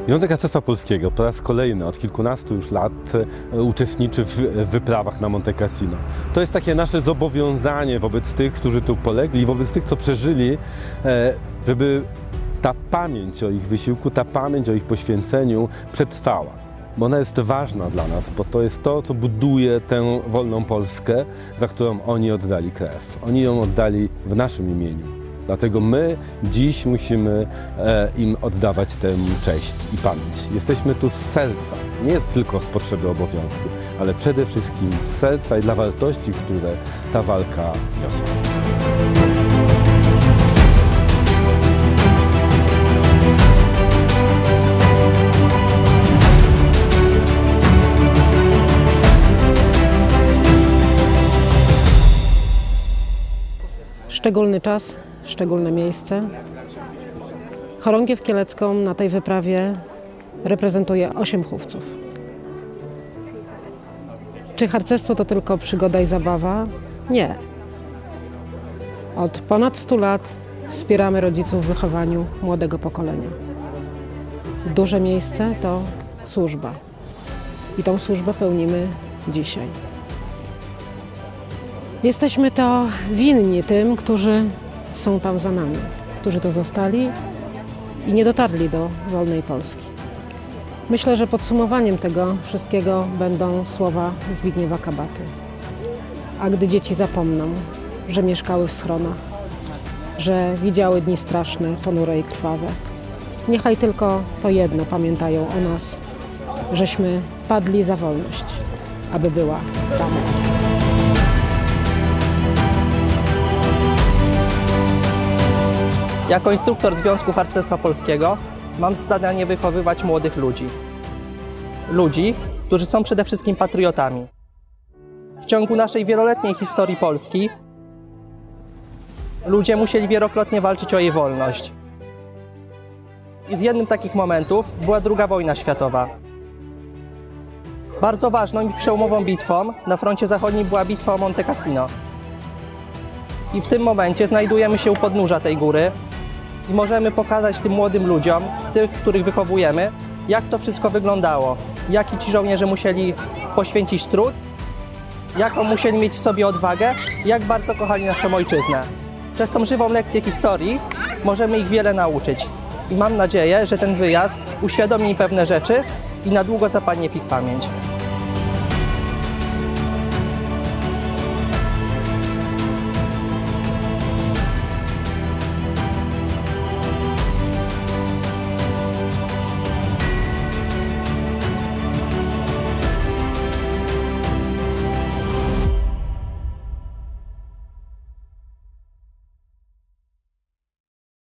Związek Harcerstwa Polskiego po raz kolejny od kilkunastu już lat uczestniczy w wyprawach na Monte Cassino. To jest takie nasze zobowiązanie wobec tych, którzy tu polegli, wobec tych, co przeżyli, żeby ta pamięć o ich wysiłku, ta pamięć o ich poświęceniu przetrwała. Bo ona jest ważna dla nas, bo to jest to, co buduje tę wolną Polskę, za którą oni oddali krew. Oni ją oddali w naszym imieniu. Dlatego my dziś musimy im oddawać tę cześć i pamięć. Jesteśmy tu z serca, nie jest tylko z potrzeby obowiązku, ale przede wszystkim z serca i dla wartości, które ta walka niosła. Szczególny czas, szczególne miejsce. Chorągiew Kielecką na tej wyprawie reprezentuje 8 chówców. Czy harcerstwo to tylko przygoda i zabawa? Nie. Od ponad 100 lat wspieramy rodziców w wychowaniu młodego pokolenia. Duże miejsce to służba. I tą służbę pełnimy dzisiaj. Jesteśmy to winni tym, którzy są tam za nami, którzy tu zostali i nie dotarli do wolnej Polski. Myślę, że podsumowaniem tego wszystkiego będą słowa Zbigniewa Kabaty. A gdy dzieci zapomną, że mieszkały w schronach, że widziały dni straszne, ponure i krwawe, niechaj tylko to jedno pamiętają o nas, żeśmy padli za wolność, aby była tam. Jako instruktor Związku Harcerstwa Polskiego mam zadanie wychowywać młodych ludzi. Ludzi, którzy są przede wszystkim patriotami. W ciągu naszej wieloletniej historii Polski ludzie musieli wielokrotnie walczyć o jej wolność. I z jednym z takich momentów była II wojna światowa. Bardzo ważną i przełomową bitwą na froncie zachodnim była bitwa o Monte Cassino. I w tym momencie znajdujemy się u podnóża tej góry i możemy pokazać tym młodym ludziom, tych, których wychowujemy, jak to wszystko wyglądało, jaki ci żołnierze musieli poświęcić trud, jaką musieli mieć w sobie odwagę, jak bardzo kochali naszą ojczyznę. Przez tą żywą lekcję historii możemy ich wiele nauczyć i mam nadzieję, że ten wyjazd uświadomi im pewne rzeczy i na długo zapadnie w ich pamięć.